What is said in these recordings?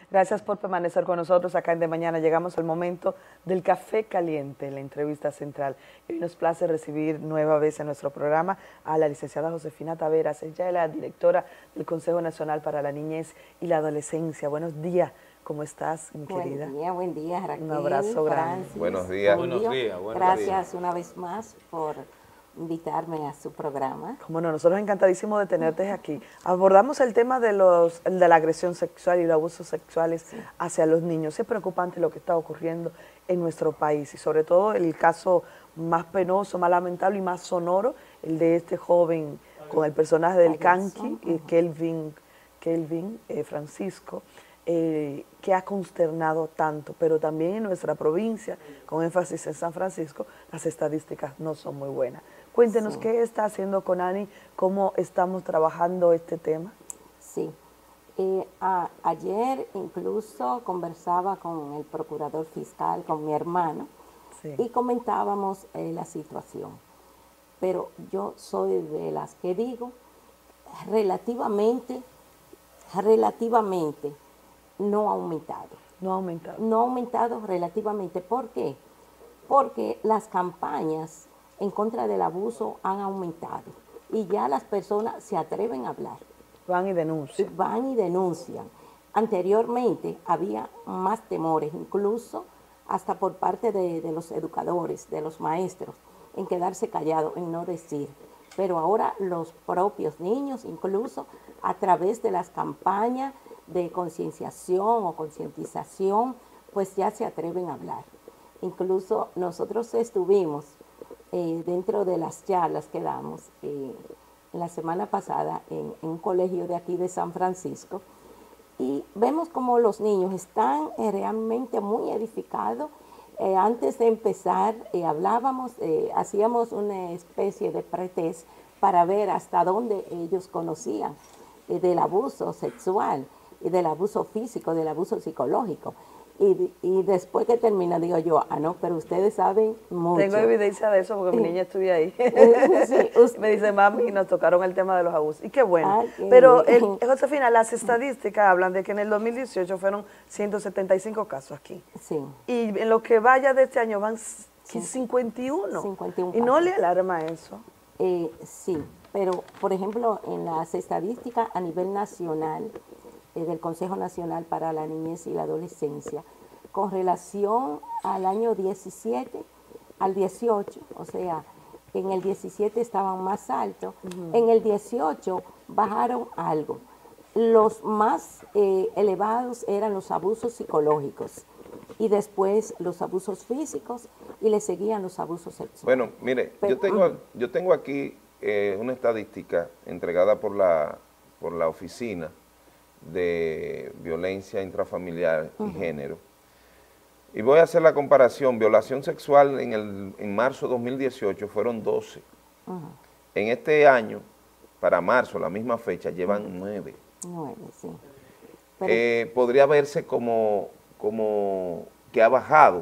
Gracias por permanecer con nosotros acá en De Mañana. Llegamos al momento del café caliente, la entrevista central. Y hoy nos place recibir nueva vez en nuestro programa a la licenciada Josefina Taveras. Ella es la directora del Consejo Nacional para la Niñez y la Adolescencia. Buenos días, ¿cómo estás, mi querida? Buen día, Raquel. Un abrazo grande. Francis, Buenos días. Julio. Buenos días. Gracias una vez más por invitarme a su programa. Como no, nosotros encantadísimos de tenerte aquí. Abordamos el tema de la agresión sexual y los abusos sexuales hacia los niños. Es preocupante lo que está ocurriendo en nuestro país y sobre todo el caso más penoso, más lamentable y más sonoro, el de este joven con el personaje del Kanki, Kelvin Francisco, que ha consternado tanto, pero también en nuestra provincia, con énfasis en San Francisco, las estadísticas no son muy buenas. Cuéntenos qué está haciendo Conani, cómo estamos trabajando este tema. Sí, ayer incluso conversaba con el procurador fiscal, con mi hermano, y comentábamos la situación. Pero yo soy de las que digo, relativamente, no ha aumentado. No ha aumentado. No ha aumentado relativamente. ¿Por qué? Porque las campañas en contra del abuso han aumentado y ya las personas se atreven a hablar. Van y denuncian. Van y denuncian. Anteriormente había más temores, incluso hasta por parte de los educadores, de los maestros, en quedarse callados, en no decir. Pero ahora los propios niños, incluso a través de las campañas de concienciación o concientización, pues ya se atreven a hablar. Incluso nosotros estuvimos dentro de las charlas que damos la semana pasada en un colegio de aquí de San Francisco y vemos como los niños están realmente muy edificados. Antes de empezar hablábamos, hacíamos una especie de pretest para ver hasta dónde ellos conocían del abuso sexual y del abuso físico, del abuso psicológico. Y después que termina, digo yo, no, pero ustedes saben mucho. Tengo evidencia de eso porque mi niña estudia ahí. Me dice, mami, y nos tocaron el tema de los abusos. Y qué bueno. Pero, Josefina, las estadísticas hablan de que en el 2018 fueron 175 casos aquí. Sí. Y en lo que vaya de este año van 51. 51 ¿Y no le alarma eso? Sí, pero, por ejemplo, en las estadísticas a nivel nacional, del Consejo Nacional para la Niñez y la Adolescencia, con relación al año 17 al 18, o sea, en el 17 estaban más altos, en el 18 bajaron algo. Los más elevados eran los abusos psicológicos y después los abusos físicos y le seguían los abusos sexuales. Bueno, mire, yo tengo aquí una estadística entregada por la Oficina de Violencia Intrafamiliar y Género. Y voy a hacer la comparación. Violación sexual en marzo de 2018 fueron 12. En este año, para marzo, la misma fecha, llevan 9. 9, sí. Podría verse como que ha bajado.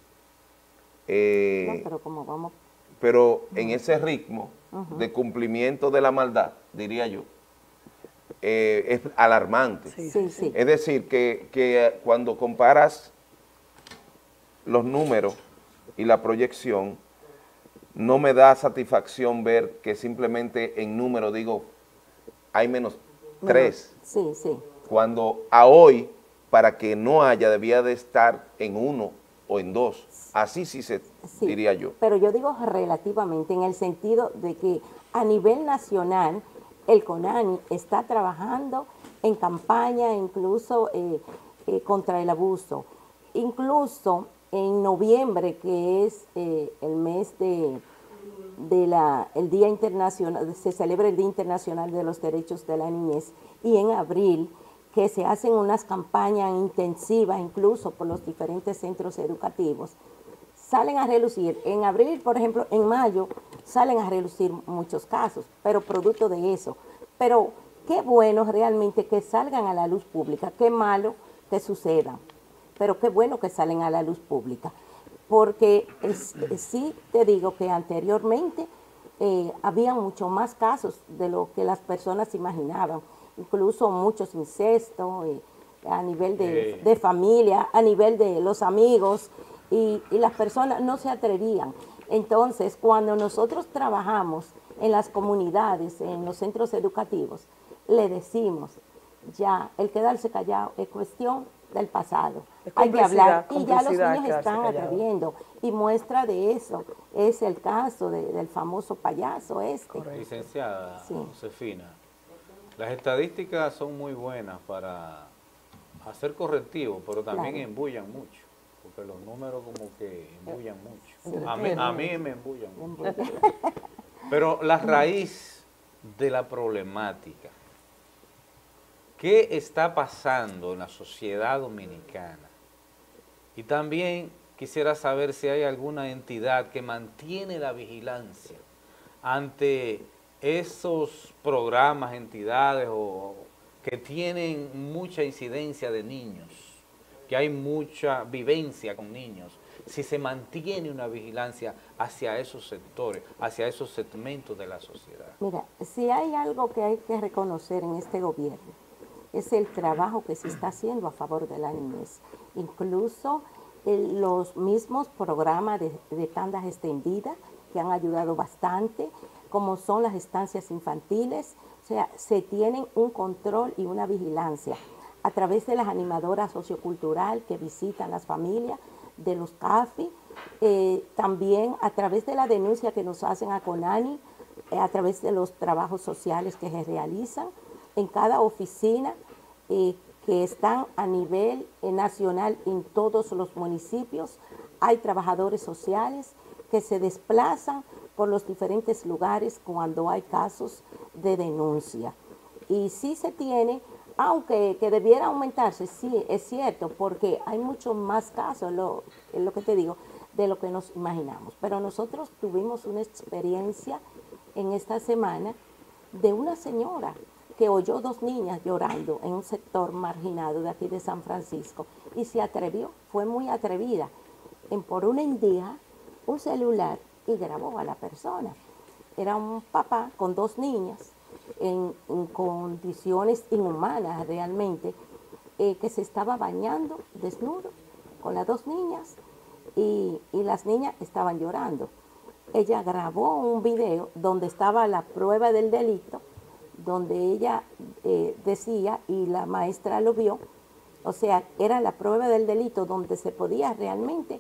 Pero como vamos... Pero en ese ritmo de cumplimiento de la maldad, diría yo, es alarmante. Sí. Es decir, que cuando comparas los números y la proyección, no me da satisfacción ver que simplemente en número digo, hay menos 3. Sí. Cuando a hoy, para que no haya, debía de estar en 1 o en 2. Así diría yo. Pero yo digo relativamente, en el sentido de que a nivel nacional, el CONANI está trabajando en campaña incluso contra el abuso. Incluso en noviembre, que es el mes el Día Internacional, se celebra el Día Internacional de los Derechos de la Niñez, y en abril, que se hacen unas campañas intensivas incluso por los diferentes centros educativos, salen a relucir. En abril, por ejemplo, en mayo, salen a relucir muchos casos, pero producto de eso. Pero qué bueno realmente que salgan a la luz pública, qué malo que sucedan, pero qué bueno que salen a la luz pública. Porque sí te digo que anteriormente había mucho más casos de lo que las personas imaginaban, incluso muchos incestos, a nivel de familia, a nivel de los amigos, y las personas no se atrevían. Entonces, cuando nosotros trabajamos en las comunidades, en los centros educativos, le decimos, ya, el quedarse callado es cuestión del pasado. Hay que hablar, y ya los niños están atreviendo. Y muestra de eso es el caso del famoso payaso este. Licenciada Josefina, las estadísticas son muy buenas para hacer correctivos, pero también embullan mucho, porque los números como que embullan mucho. Sí. A mí me embullan mucho. Pero la raíz de la problemática, ¿qué está pasando en la sociedad dominicana? Y también quisiera saber si hay alguna entidad que mantiene la vigilancia ante esos programas, entidades o que tienen mucha incidencia de niños, que hay mucha vivencia con niños, si se mantiene una vigilancia hacia esos sectores, hacia esos segmentos de la sociedad. Mira, si hay algo que hay que reconocer en este gobierno, es el trabajo que se está haciendo a favor de la niñez. Incluso los mismos programas de tandas extendidas que han ayudado bastante, como son las estancias infantiles, o sea, se tienen un control y una vigilancia a través de las animadoras sociocultural que visitan las familias, de los CAFI, también a través de la denuncia que nos hacen a CONANI, a través de los trabajos sociales que se realizan en cada oficina que están a nivel nacional en todos los municipios. Hay trabajadores sociales que se desplazan por los diferentes lugares cuando hay casos de denuncia. Y sí se tiene, aunque que debiera aumentarse, sí, es cierto, porque hay muchos más casos, es lo que te digo, de lo que nos imaginamos. Pero nosotros tuvimos una experiencia en esta semana de una señora que oyó 2 niñas llorando en un sector marginado de aquí de San Francisco y se atrevió, fue muy atrevida, en por una indija, un celular y grabó a la persona. Era un papá con 2 niñas en condiciones inhumanas realmente, que se estaba bañando desnudo con las 2 niñas y las niñas estaban llorando. Ella grabó un video donde estaba la prueba del delito, donde ella decía, y la maestra lo vio, o sea, era la prueba del delito donde se podía realmente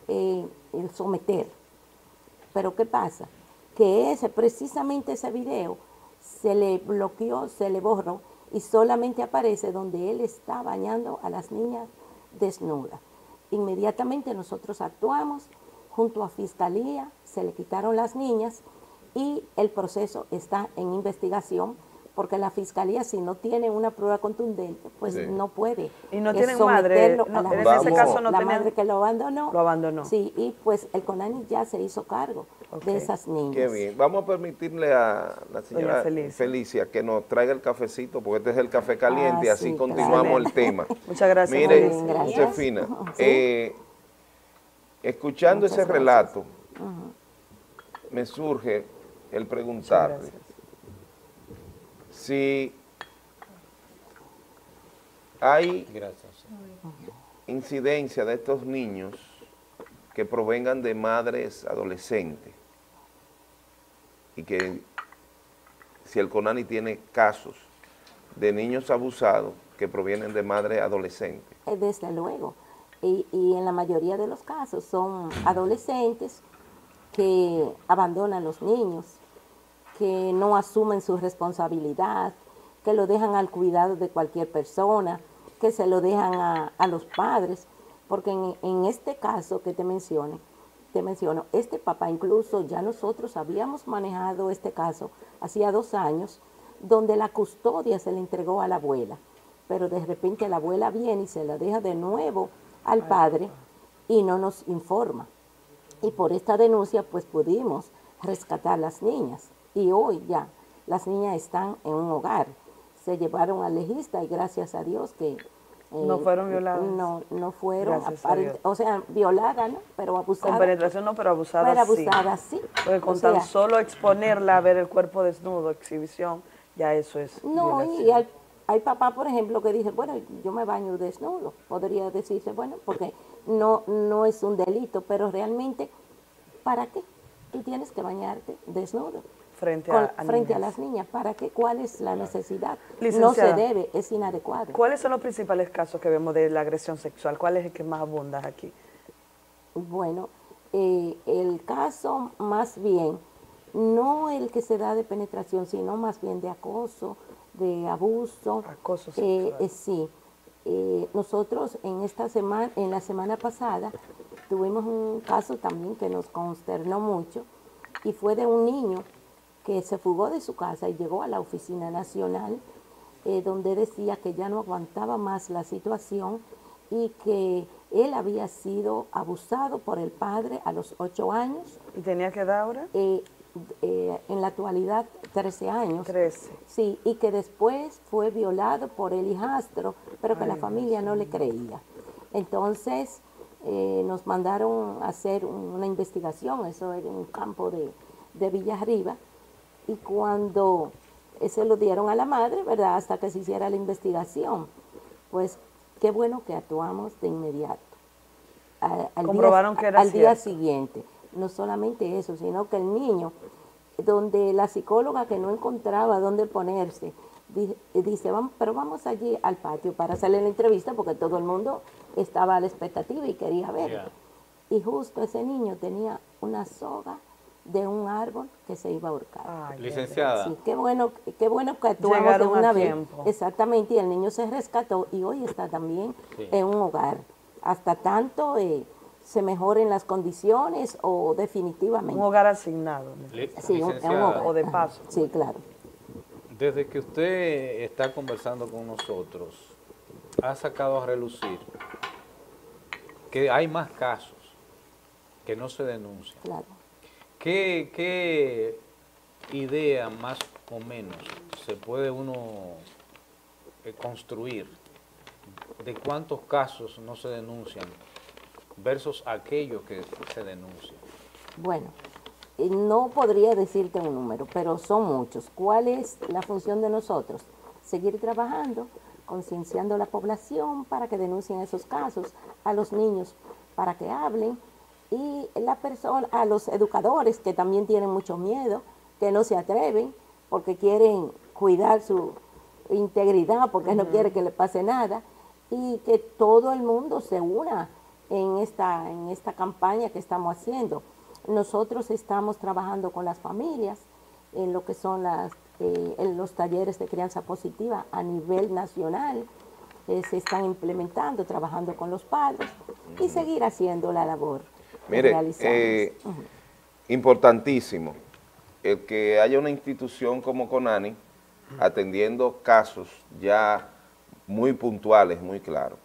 someter. Pero ¿qué pasa? Que precisamente ese video se le bloqueó, se le borró y solamente aparece donde él está bañando a las niñas desnudas. Inmediatamente nosotros actuamos junto a Fiscalía, se le quitaron las niñas y el proceso está en investigación porque la Fiscalía, si no tiene una prueba contundente, pues no puede. Y no tienen madre, no, en ese caso no la tenían, madre que lo abandonó. Lo abandonó. Sí, y pues el CONANI ya se hizo cargo de esas niñas. Qué bien. Vamos a permitirle a la señora Felicia que nos traiga el cafecito, porque este es el café caliente, y así sí, continuamos el tema. Muchas gracias. Mire, Felicia. Josefina, ¿Sí? Escuchando Muchas ese relato, me surge el preguntarte si hay incidencia de estos niños que provengan de madres adolescentes y que si el CONANI tiene casos de niños abusados que provienen de madres adolescentes. Desde luego, y en la mayoría de los casos son adolescentes que abandonan los niños, que no asumen su responsabilidad, que lo dejan al cuidado de cualquier persona, que se lo dejan a los padres, porque en este caso que te menciono, este papá incluso ya nosotros habíamos manejado este caso hacía 2 años, donde la custodia se le entregó a la abuela, pero de repente la abuela viene y se la deja de nuevo al padre y no nos informa. Y por esta denuncia pues pudimos rescatar las niñas y hoy ya las niñas están en un hogar. Se llevaron al legista y gracias a Dios que no fueron violadas. No fueron, o sea, violadas, ¿no? Pero abusadas. Con penetración no, pero abusadas pero abusadas sí. Porque con tan solo exponerla a ver el cuerpo desnudo, exhibición, ya eso es no, violación. hay papás, por ejemplo, que dicen, bueno, yo me baño desnudo. Podría decirse, bueno, porque no es un delito, pero realmente, ¿para qué? Tú tienes que bañarte desnudo. Frente a las niñas. ¿Para qué? ¿Cuál es la necesidad? Licenciada, no se debe, es inadecuado. ¿Cuáles son los principales casos que vemos de la agresión sexual? ¿Cuál es el que más abunda aquí? Bueno, el caso más bien, no el que se da de penetración, sino más bien de acoso, de abuso. Acoso sexual. Sí. Nosotros en la semana pasada tuvimos un caso también que nos consternó mucho y fue de un niño que se fugó de su casa y llegó a la Oficina Nacional, donde decía que ya no aguantaba más la situación y que él había sido abusado por el padre a los 8 años. ¿Y tenía qué edad ahora? En la actualidad 13 años. 13. Sí, y que después fue violado por el hijastro, pero que la familia no le creía. Entonces nos mandaron a hacer una investigación, eso era en un campo de Villarriba, y cuando se lo dieron a la madre, ¿verdad?, hasta que se hiciera la investigación, pues qué bueno que actuamos de inmediato. Comprobaron que era al día cierto. siguiente. No solamente eso, sino que el niño, donde la psicóloga que no encontraba dónde ponerse, dice, pero vamos allí al patio para hacerle la entrevista porque todo el mundo estaba a la expectativa y quería verlo. Y justo ese niño tenía una soga de un árbol que se iba a ahorcar. Ay, Licenciada. Sí, qué bueno que actuamos Llegaron de una a vez. tiempo. Exactamente, y el niño se rescató y hoy está también en un hogar. Hasta tanto se mejoren las condiciones o definitivamente. Un hogar asignado. Sí, un Licenciada, hogar. O de paso. Sí, claro. desde que usted está conversando con nosotros, ha sacado a relucir que hay más casos que no se denuncian. Claro. ¿Qué idea más o menos se puede uno construir de cuántos casos no se denuncian versus aquellos que se denuncian? Bueno, no podría decirte un número, pero son muchos. ¿Cuál es la función de nosotros? Seguir trabajando, concienciando a la población para que denuncien esos casos, a los niños para que hablen, y a los educadores que también tienen mucho miedo, que no se atreven porque quieren cuidar su integridad, porque no quieren que le pase nada, y que todo el mundo se una en esta campaña que estamos haciendo. Nosotros estamos trabajando con las familias en lo que son en los talleres de crianza positiva a nivel nacional, se están implementando, trabajando con los padres y seguir haciendo la labor. Mire, importantísimo el que haya una institución como CONANI atendiendo casos ya muy puntuales, muy claros.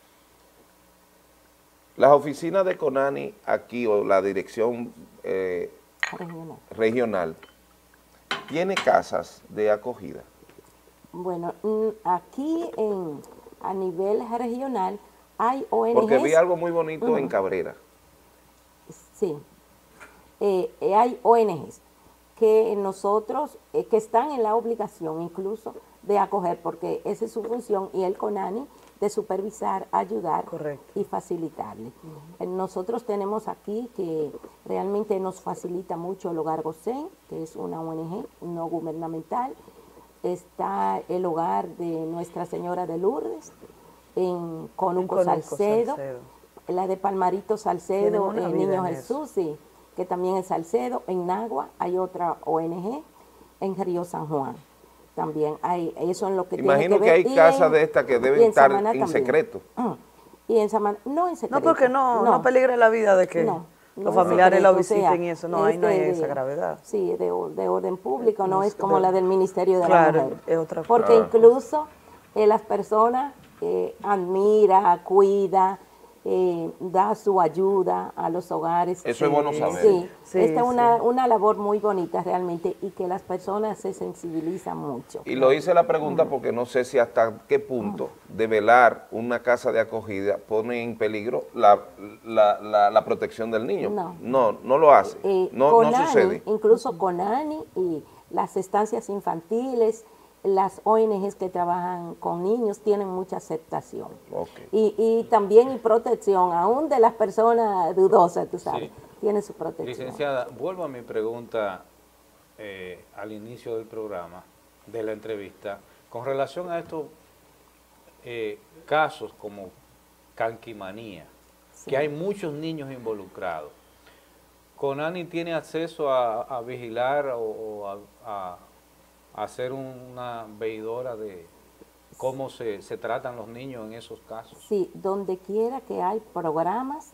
Las oficinas de CONANI aquí, o la dirección regional, ¿tiene casas de acogida? Bueno, aquí a nivel regional hay ONGs. Porque vi algo muy bonito en Cabrera. Sí, hay ONGs que nosotros, que están en la obligación incluso de acoger, porque esa es su función, y el CONANI de supervisar, ayudar. Correcto. Y facilitarle. Nosotros tenemos aquí que realmente nos facilita mucho el Hogar Gosén, que es una ONG no gubernamental. Está el hogar de Nuestra Señora de Lourdes, en Conuco Salcedo, la de Palmarito Salcedo, el Niño Jesús, sí, que también es Salcedo. En Nagua hay otra ONG, en Río San Juan también hay, eso en lo que imagino tiene que ver. Que hay casas de estas que deben estar en secreto. Y en Samaná, no en secreto. No, porque no peligra la vida de que los familiares la visiten y eso, no, ahí no hay esa gravedad. Sí, de orden público, no es como la del Ministerio de la Mujer. Es otra porque incluso las personas admira, cuida, da su ayuda a los hogares. Eso es bueno saber. Sí, esta es una labor muy bonita realmente, y que las personas se sensibilizan mucho. Y lo hice la pregunta porque no sé si hasta qué punto develar una casa de acogida pone en peligro la protección del niño. No lo hace, no sucede. Incluso CONANI y las estancias infantiles las ONGs que trabajan con niños tienen mucha aceptación. Okay. Y también y protección, aún de las personas dudosas, tú sabes, Sí. tiene su protección. Licenciada, vuelvo a mi pregunta al inicio del programa, de la entrevista, con relación a estos casos como canquimanía, Sí. que hay muchos niños involucrados. ¿Conani tiene acceso a vigilar o a ser una veedora de cómo se tratan los niños en esos casos? Sí, donde quiera que hay programas,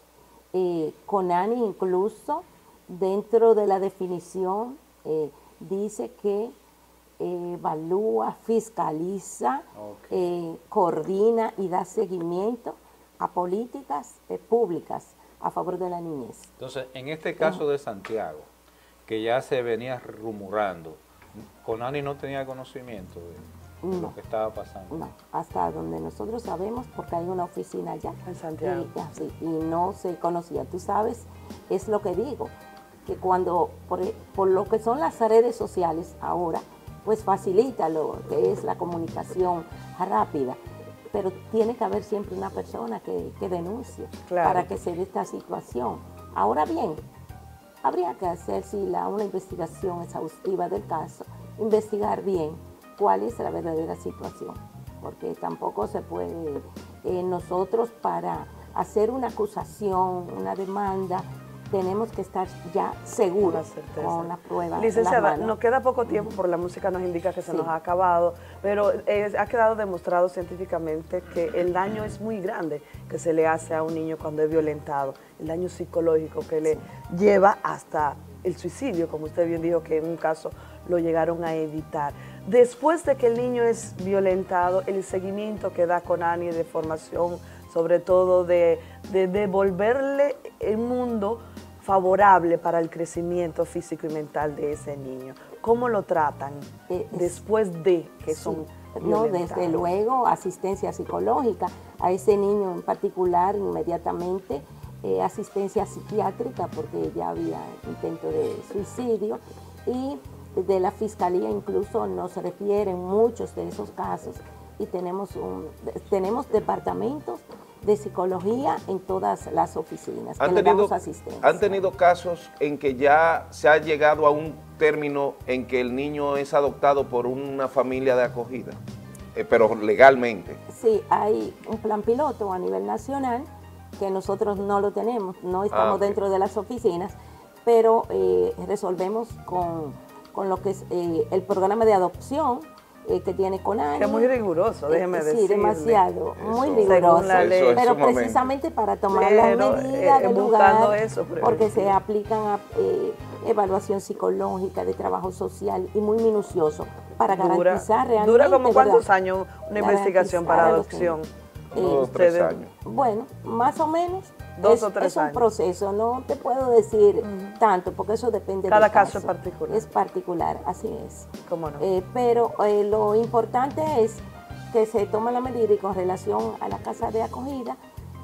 Conani incluso dentro de la definición dice que evalúa, fiscaliza, coordina y da seguimiento a políticas públicas a favor de la niñez. Entonces, en este caso de Santiago, que ya se venía rumorando, Conani no tenía conocimiento de lo que estaba pasando. No, hasta donde nosotros sabemos, porque hay una oficina allá. En Santiago. Sí, y no se conocía. Tú sabes, es lo que digo, que cuando, por lo que son las redes sociales ahora, pues facilita lo que es la comunicación rápida, pero tiene que haber siempre una persona que denuncie para que se dé esta situación. Ahora bien, habría que hacer una investigación exhaustiva del caso, investigar bien cuál es la verdadera situación, porque tampoco se puede nosotros para hacer una acusación, una demanda, tenemos que estar ya seguros con la prueba. Licenciada, nos queda poco tiempo porque la música nos indica que se nos ha acabado, pero ha quedado demostrado científicamente que el daño es muy grande que se le hace a un niño cuando es violentado, el daño psicológico que le lleva hasta el suicidio, como usted bien dijo que en un caso lo llegaron a evitar. Después de que el niño es violentado, el seguimiento que da Conani de formación, sobre todo de devolverle el mundo favorable para el crecimiento físico y mental de ese niño. ¿Cómo lo tratan después de que son violentados? No, desde luego, asistencia psicológica a ese niño en particular, inmediatamente asistencia psiquiátrica, porque ya había intento de suicidio, y de la Fiscalía incluso nos refieren muchos de esos casos, y tenemos departamentos de psicología en todas las oficinas que le damos asistencia. ¿Han tenido casos en que ya se ha llegado a un término en que el niño es adoptado por una familia de acogida, pero legalmente? Sí, hay un plan piloto a nivel nacional que nosotros no lo tenemos, no estamos dentro de las oficinas, pero resolvemos con lo que es el programa de adopción que tiene Conani. Que es muy riguroso, déjeme decirle. Sí, demasiado, muy riguroso. Pero precisamente para tomar las medidas del lugar, porque se aplican evaluación psicológica, de trabajo social y muy minucioso para garantizar realmente. ¿Dura como cuántos años una investigación para adopción? 2 o 3 años. Bueno, más o menos. 2 o 3 años. Es un proceso, no te puedo decir tanto, porque eso depende Cada del caso. caso es particular. Es particular, así es. ¿Cómo no? Pero lo importante es que se toma la medida, y con relación a la casa de acogida,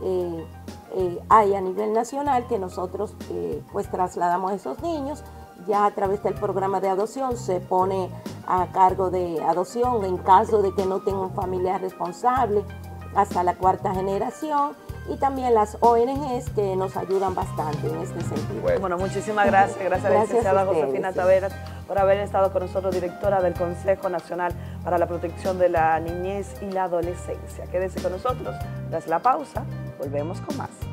hay a nivel nacional que nosotros pues trasladamos a esos niños, ya a través del programa de adopción se pone a cargo de adopción en caso de que no tenga un familiar responsable, hasta la 4ª generación, y también las ONGs que nos ayudan bastante en este sentido. Bueno, muchísimas gracias. Gracias a la licenciada Josefina Taveras por haber estado con nosotros, directora del Consejo Nacional para la Protección de la Niñez y la Adolescencia. Quédese con nosotros. Tras la pausa, volvemos con más.